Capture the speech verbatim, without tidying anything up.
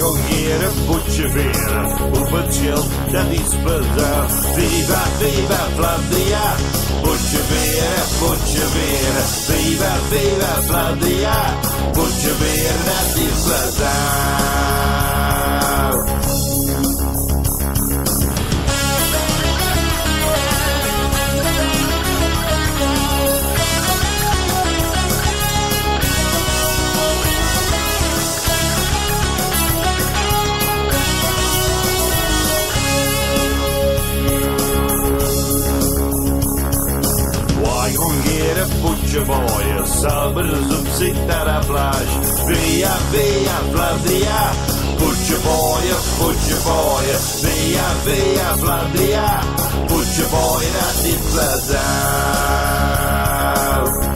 gång är det Butcherbeer och Butchel där vi spelar. Viva, viva Flandria, Butcherbeer, Butcherbeer. Viva, viva Flandria, Butcherbeer där vi spelar. Butcherboy, saber som sitter där flash. Via, via Flandria, Butcherboy, Butcherboy. Via, via Flandria, Butcherboy, där ditt flödar.